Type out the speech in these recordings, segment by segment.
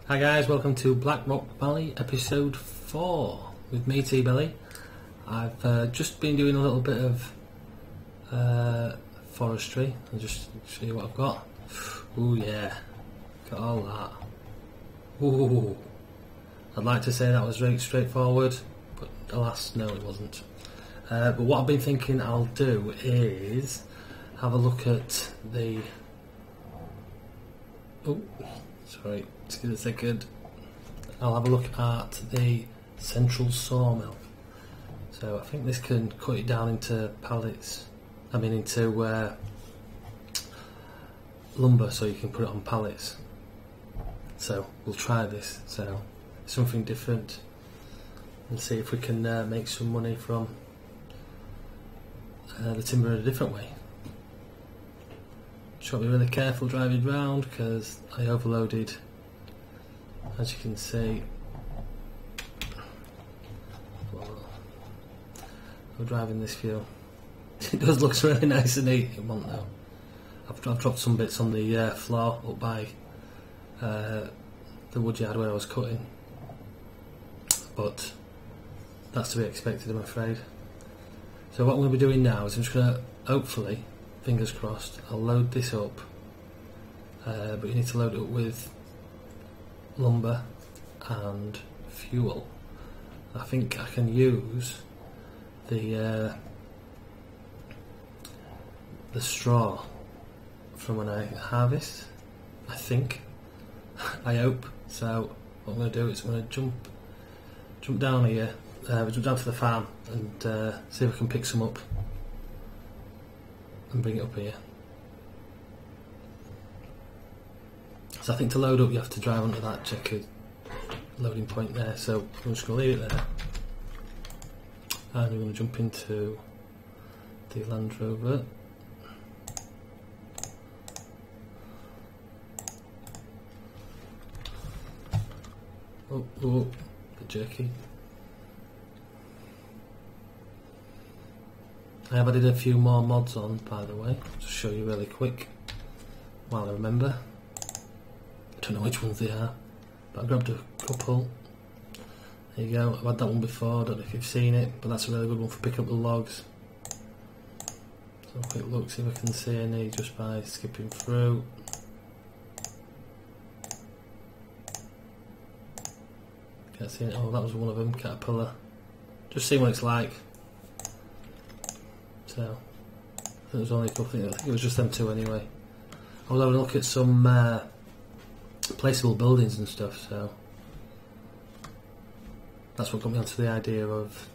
Hi guys, welcome to Black Rock Valley episode 4 with me, T-Belly. I've just been doing a little bit of forestry. I'll just show you what I've got. Ooh yeah, got all that. Ooh, I'd like to say that was very straightforward, but alas, no it wasn't. But what I've been thinking I'll do is have a look at the... Oh, sorry, just give it a second. I'll have a look at the central sawmill. So I think this can cut it down into pallets, into lumber, so you can put it on pallets. So we'll try this, so something different, and see if we can make some money from the timber in a different way. Just got to be really careful driving round because I overloaded, as you can see. I'm driving this fuel. It does look really nice and neat. It won't though. I've dropped some bits on the floor up by the woodyard where I was cutting, but that's to be expected, I'm afraid. So what I'm going to be doing now is I'm just going to, hopefully, fingers crossed, I'll load this up, but you need to load it up with lumber and fuel. I think I can use the straw from when I harvest, I think. I hope. So what I'm going to do is I'm going to jump down here, jump down to the farm and see if I can pick some up and bring it up here. So I think to load up you have to drive onto that checkered loading point there, so I'm just going to leave it there and we're going to jump into the Land Rover. Oh, a bit jerky. I have added a few more mods on, by the way, to show you really quick while I remember. I don't know which ones they are, but I grabbed a couple. There you go, I've had that one before, I don't know if you've seen it, but that's a really good one for picking up the logs. So a quick look, see if I can see any just by skipping through. Can't see it. Oh, that was one of them, Caterpillar. Just see what it's like. So, I think there was only a couple, I think it was just them two anyway. I was having a look at some placeable buildings and stuff, so that's what got me onto the idea of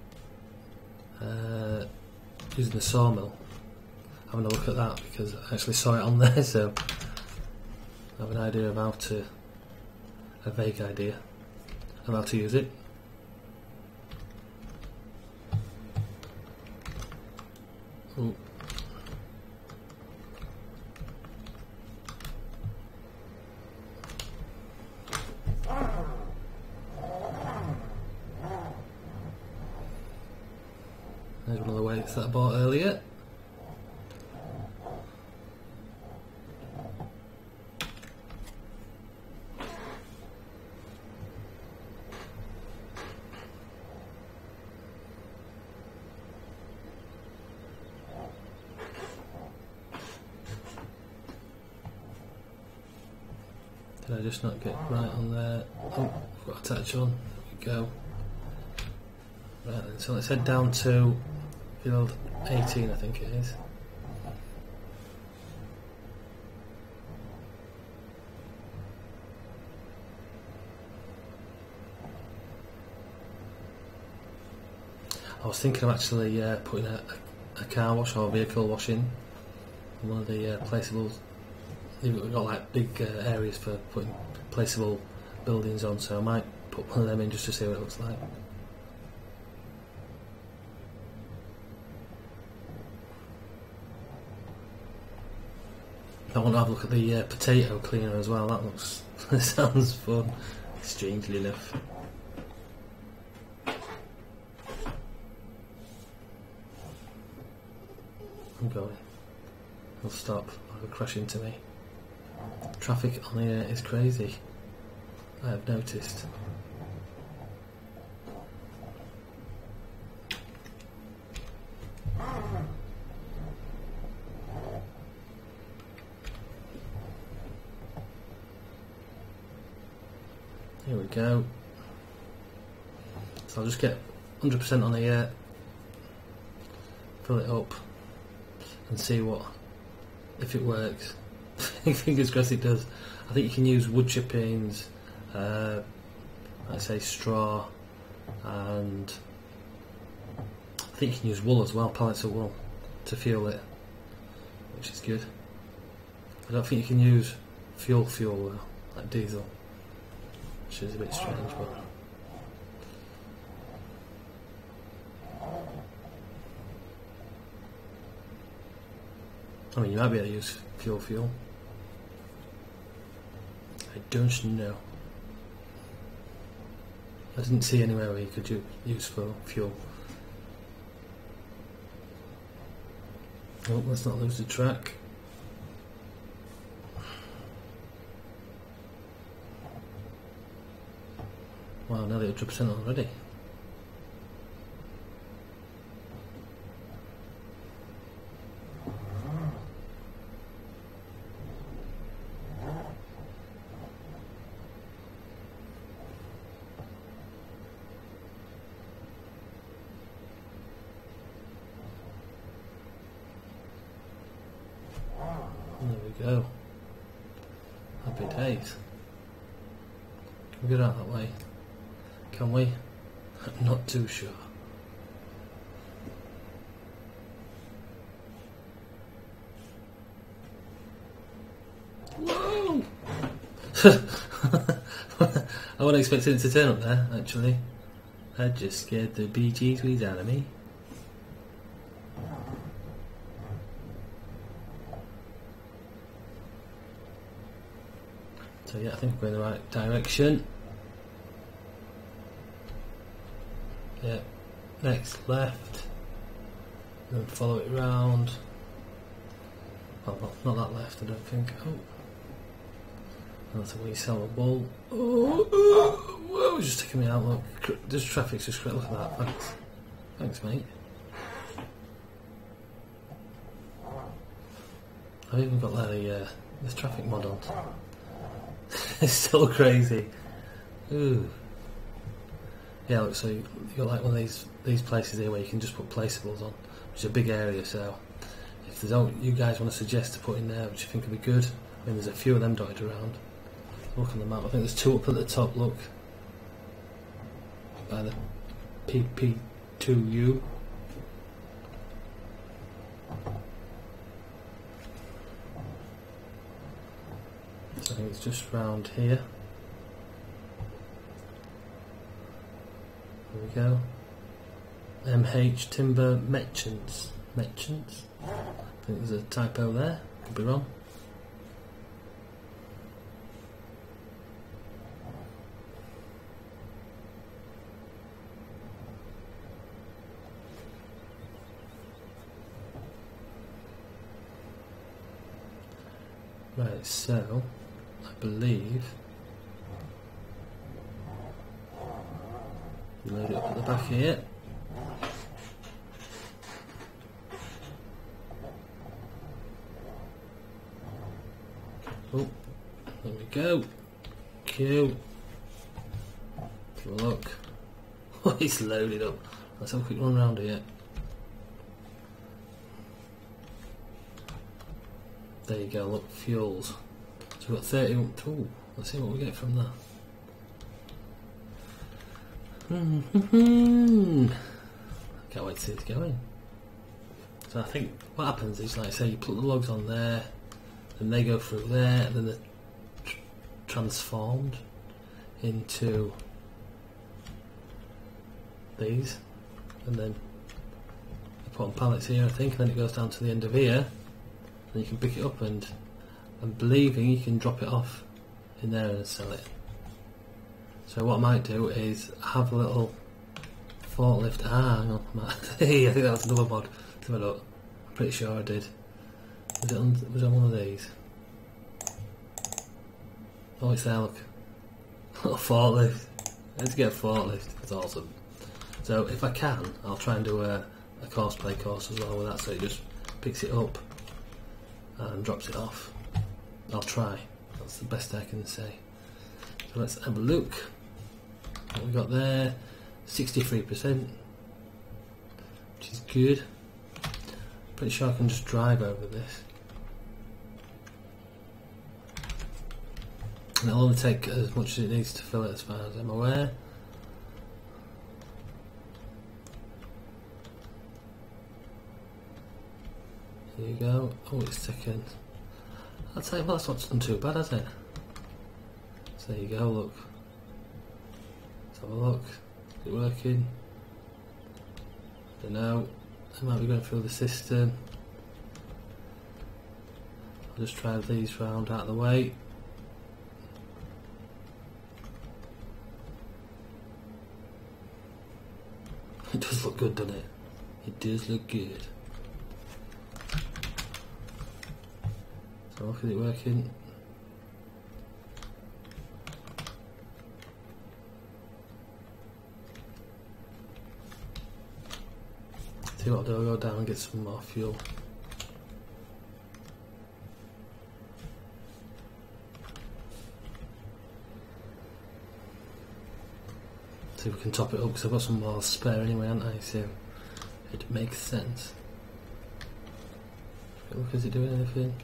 using the sawmill. Having a look at that because I actually saw it on there, so I have an idea of how to, a vague idea of how to use it. Ooh. There's one of the weights that I bought earlier. Did I just not get right on there? Oh, I've got a touch on. There we go. Right then, so let's head down to field 18, I think it is. I was thinking of actually putting a car wash or vehicle washing in one of the placeables. We've got like big areas for putting placeable buildings on, so I might put one of them in just to see what it looks like. I want to have a look at the potato cleaner as well. That looks, that sounds fun, strangely enough. I'm going. He'll stop. He'll crash into me. Traffic on here is crazy. I have noticed. Here we go. So I'll just get 100% on here, fill it up and see if it works. Fingers crossed it does. I think you can use wood chippings, let's say straw, and I think you can use wool as well, pellets of wool, to fuel it, which is good. I don't think you can use fuel though, like diesel, which is a bit strange, but I mean, you might be able to use fuel. I don't know. I didn't see anywhere where you could use for fuel. Oh, let's not lose the track. Wow, nearly 100% already. There we go. Happy days. Can we get out that way? Can we? I'm not too sure. Whoa! I wasn't expecting it to turn up there, actually. That just scared the bejesus out of me. So yeah, I think we're in the right direction. Yeah, next left, and then follow it round. Well, not that left, I don't think. Oh, that's a wee sellable. Oh, whoa, just taking me out. Look, this traffic's just great. Look at that. Thanks, mate. I've even got this traffic mod on. It's still crazy. Ooh. Yeah, look, so you've got like one of these places here where you can just put placeables on, which is a big area, so if there's you guys want to suggest to put in there which you think would be good, I mean there's a few of them dotted around. Look on the map, I think there's 2 up at the top, look. By the PP2U. So I think it's just round here. There we go. MH Timber Merchants. I think there's a typo there. Could be wrong. Right, so I believe load it up at the back here. Oh, there we go. Q. Have a look. Oh, it's loaded up. Let's have a quick run around here. There you go, look, fuels. So we've got 31. Ooh, let's see what we get from that. Can't wait to see it going. So I think what happens is, like say, you put the logs on there, then they go through there, and then they're transformed into these, and then you put on pallets here, I think, and then it goes down to the end of here, and you can pick it up, and I'm believing you can drop it off in there and sell it. So what I might do is have a little forklift. Hang on, I think that was another mod. Let's have a look. I'm pretty sure I did. Was it on one of these? Oh, it's there, look. A forklift. I had to get a forklift. It's awesome. So if I can, I'll try and do a cosplay course as well with that, so it just picks it up and drops it off. I'll try. That's the best I can say. So let's have a look. What we got there? 63%, which is good. Pretty sure I can just drive over this. And it'll only take as much as it needs to fill it, as far as I'm aware. There you go. Oh, it's ticking. I'll tell you what, that's not done too bad, has it? So there you go, look. Let's have a look. Is it working? Don't know. I might be going through the system. I'll just drive these round out of the way. It does look good, doesn't it? It does look good. So, is it working? See what I'll do, I'll go down and get some more fuel. See if we can top it up, because I've got some more spare anyway, haven't I? So it makes sense. Look, is it doing anything?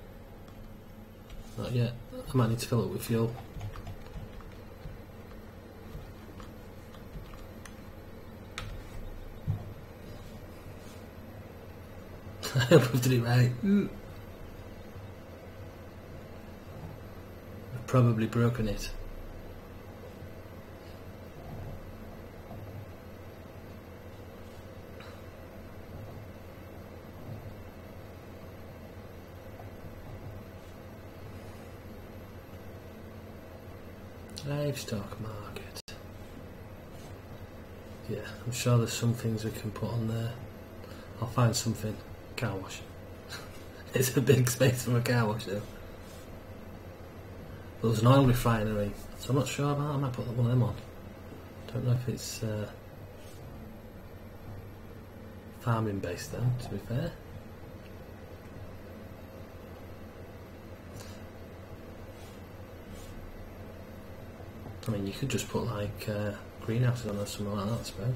Not yet. I might need to fill it with fuel. I hope I've done it right. I've probably broken it. Livestock market. Yeah, I'm sure there's some things we can put on there. I'll find something. Car wash. It's a big space for a car wash though. But there's an oil refinery, so I'm not sure about. I might put one of them on. Don't know if it's farming based though, to be fair. I mean, you could just put like greenhouses on or something like that, I suppose.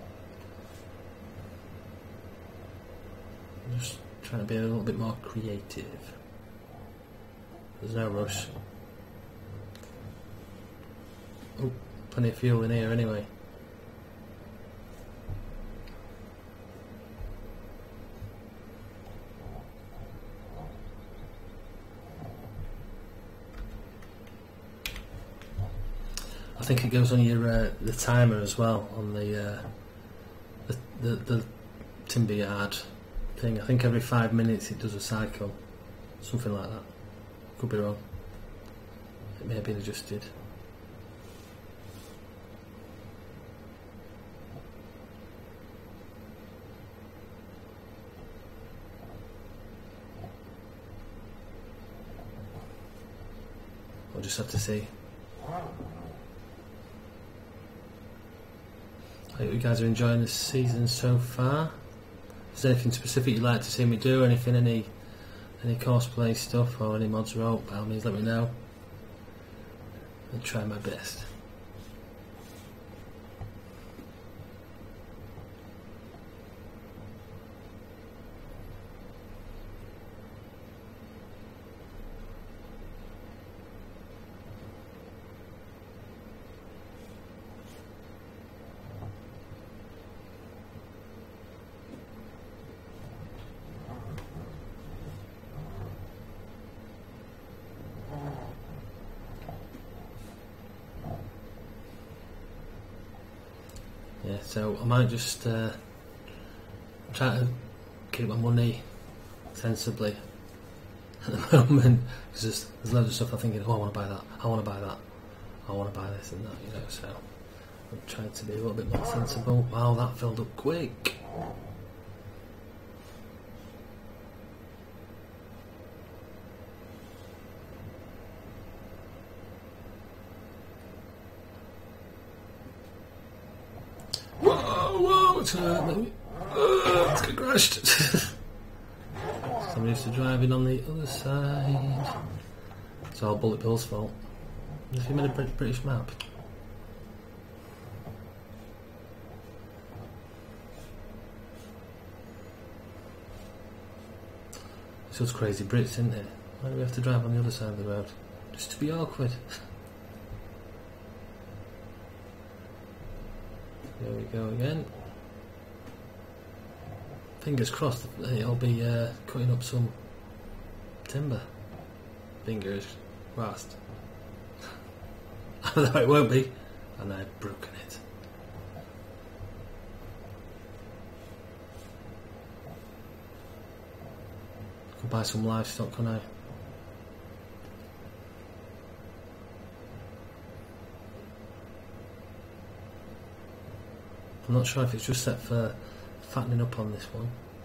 I'm just trying to be a little bit more creative. There's no rush. Oh, plenty of fuel in here anyway. I think it goes on your the timer as well on the timber yard thing. I think every 5 minutes it does a cycle, something like that. Could be wrong. It may have been adjusted. We'll just have to see. I hope you guys are enjoying this season so far. If there's anything specific you'd like to see me do, anything, any cosplay stuff or any mods wrote, by all means let me know. I'll try my best. Yeah, so I might just try to keep my money sensibly at the moment, because there's loads of stuff I'm thinking, oh, I want to buy that, I want to buy that, I want to buy this and that, you know, so I'm trying to be a little bit more sensible. Wow, that filled up quick. Whoa, it's hurt me. It's got crashed. Somebody used to driving on the other side. It's all Bullet Bill's fault. Has he made a British map? It's just crazy Brits, isn't it? Why do we have to drive on the other side of the road? Just to be awkward. There we go again. Fingers crossed it'll be cutting up some timber. Fingers crossed. No, it won't be. And I've broken it. Could buy some livestock, can I? I'm not sure if it's just set for fattening up on this one.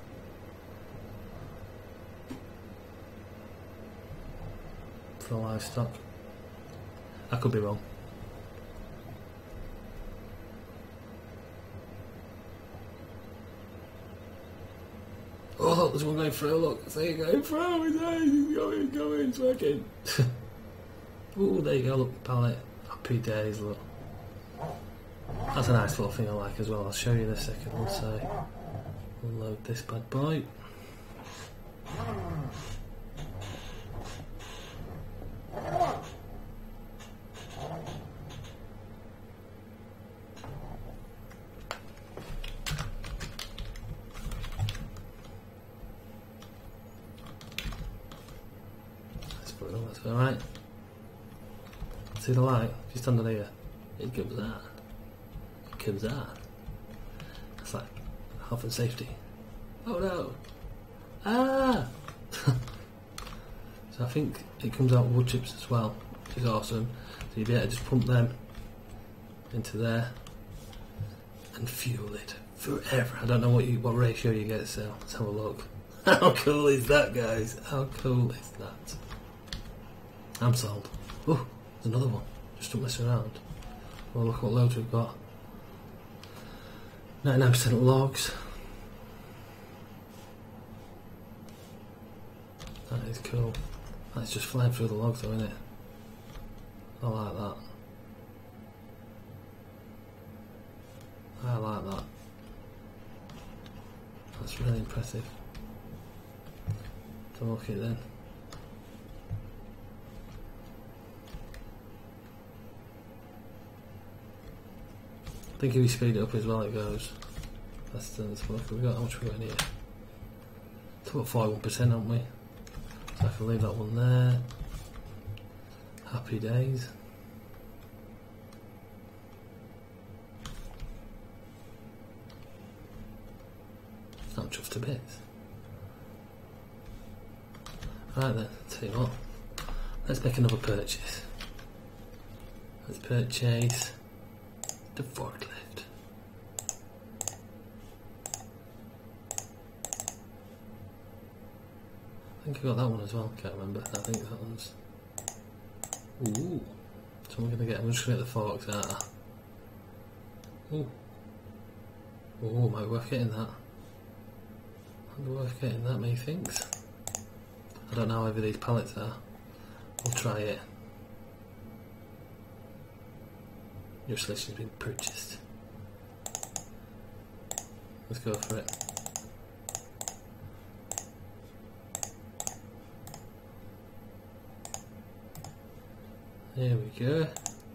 For livestock. I could be wrong. Oh look, there's one going through, look, there you go, through, he's going, it's working. Oh, there you go, look, pallet, happy days, look. That's a nice little thing I like as well, I'll show you in a second, we'll load this bad boy. That's alright. See the light? If you stand on here, it comes out. It comes out. It's like health and safety. Oh no! Ah! So I think it comes out wood chips as well, which is awesome. So you'll be able to just pump them into there and fuel it forever. I don't know what ratio you get, so let's have a look. How cool is that, guys? How cool is that? I'm sold. Oh, there's another one. Just don't mess around. Well, look what loads we've got. 99% logs. That is cool. That's just flying through the logs though, isn't it? I like that. I like that. That's really impressive. So look at it then. I think if we speed it up as well it goes faster. Let's look, we've got how much we've got in here. It's about 41%, haven't we? So I can leave that one there. Happy days. I'm chuffed to bits. Right then, tell you what, let's make another purchase. Let's purchase the forklift. I think I got that one as well, can't remember. I think that one's... Ooh. So I'm just gonna get the forks out. Ooh. Ooh, might be worth getting that. Might be worth getting that, methinks. I don't know how heavy these pallets are. We'll try it. Your selection's been purchased. Let's go for it. There we go.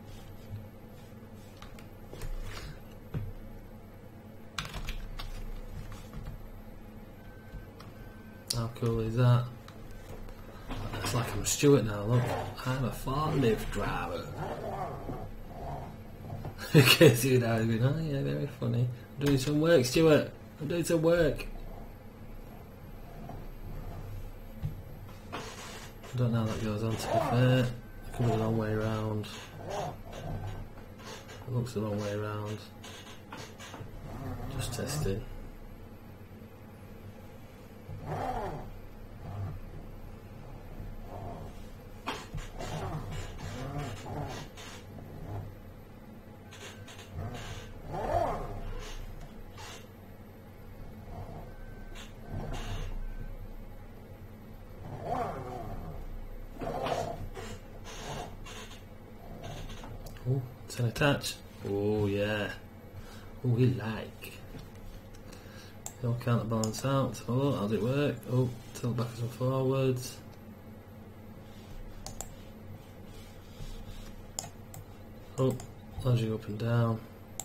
How cool is that? It's like I'm Stuart now, look. I'm a forklift driver. Okay, see what I was going, oh yeah, very funny. I'm doing some work, Stuart. I'm doing some work. I don't know how that goes on, to be fair. It comes the wrong way around. It looks the wrong way around. Just testing. Oh, 10 attach. Oh yeah. Oh, we like. It'll counterbalance out. Oh, how's it work? Oh, tilt backwards and forwards. Oh, lodging up and down.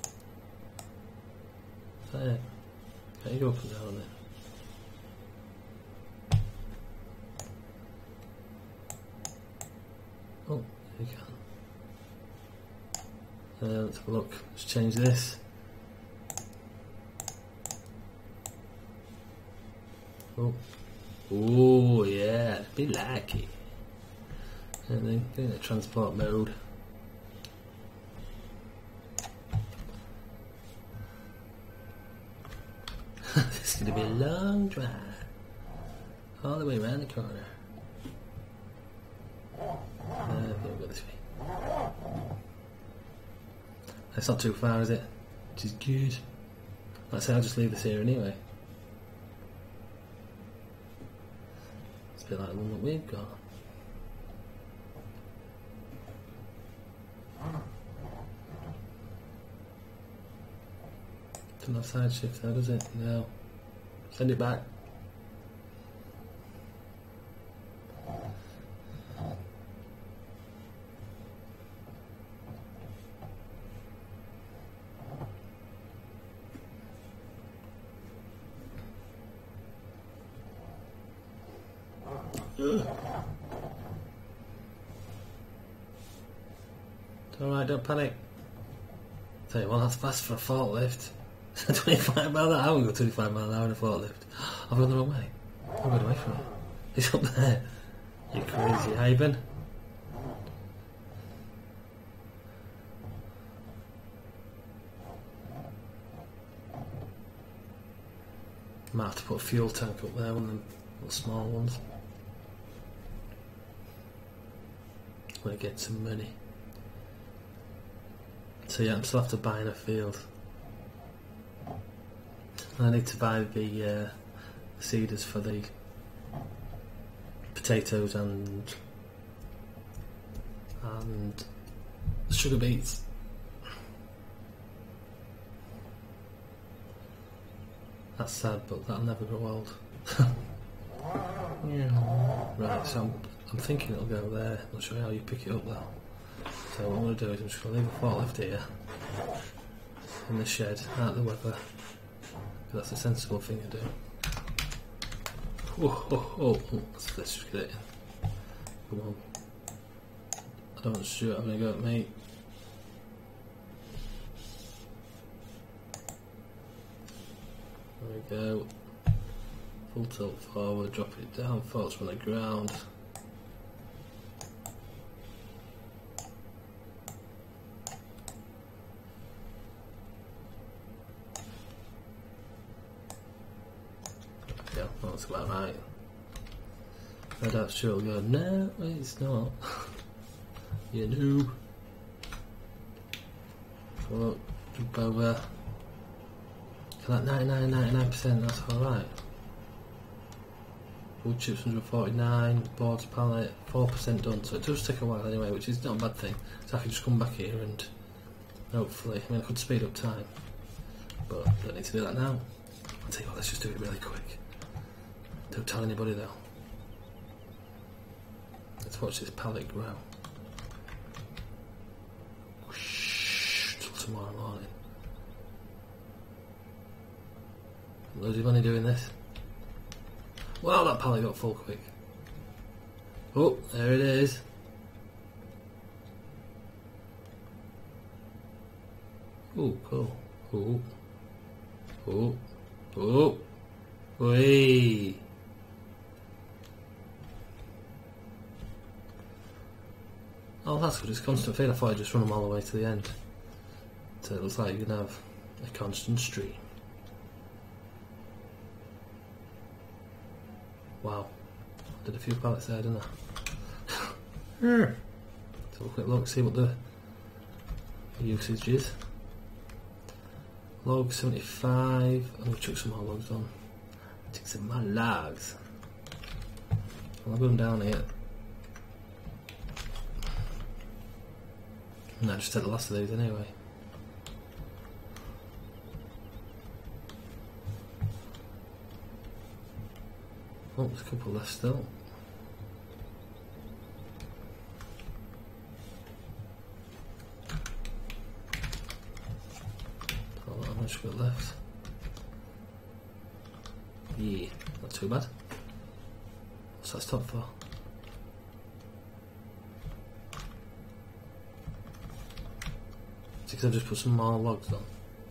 There. Can you go up and down then? Oh, there you can. Let's have a look. Let's change this. Oh, oh yeah, be lucky. And then go into transport mode. This is going to be a long drive, all the way around the corner. We'll go this way. That's not too far, is it? Which is good. Like I say, I'll just leave this here anyway. It's a bit like the one that we've got. Doesn't have side shift there, does it? No. Send it back. It's alright, don't panic. Tell you what, that's fast for a forklift. 25 mile an hour, go 25 mile an hour in a forklift. I've gone the wrong way. I've gone away from it. It's up there. You crazy Ivan. Might have to put a fuel tank up there, one of them little small ones. When I get some money. So yeah, I'm still have to buy in a field. I need to buy the seeders for the potatoes and sugar beets. That's sad, but that'll never grow old. Yeah. Right, so I'm thinking it'll go there. I'll show you how you pick it up though. So what I'm going to do is I'm just going to leave a forklift here in the shed, out of the weather. That's a sensible thing to do. Let's just get it in. Come on. I don't want Stuart having a go at me. There we go. Full tilt forward, drop it down, forks from the ground. Yeah, that's about right. I doubt Stuart will go, no, it's not. You noob. So, jump over. Like 99%, that's alright. Wood chips 149, boards pallet, 4% done, so it does take a while anyway, which is not a bad thing. So I can just come back here and hopefully, I mean I could speed up time, but I don't need to do that now. I'll tell you what, let's just do it really quick. Don't tell anybody though. Let's watch this pallet grow. Whoosh, till tomorrow morning. Loads of money doing this. Wow, that pallet got full quick. Oh, there it is. Oh, cool. Oh. Oh. Oh. Whee. Oh, that's good. It's constant feed. I thought I'd just run them all the way to the end. So it looks like you can have a constant stream. Wow, did a few pallets there, didn't I? Let's have a quick look, see what the usage is. Log 75, I'm going to chuck some more logs on. Take some more logs. I'll go down here. No, just take the last of these anyway. Oh, there's a couple left still. Not that much got left. Yeah, not too bad. What's that stop for? It's because I've just put some more logs on.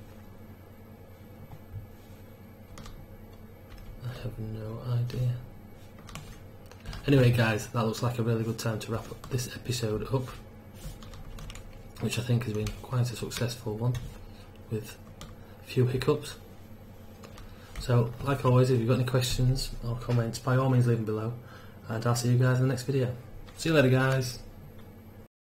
I have no idea. Anyway guys, that looks like a really good time to wrap up this episode up, which I think has been quite a successful one with a few hiccups. So like always, if you've got any questions or comments, by all means leave them below, and I'll see you guys in the next video. See you later guys.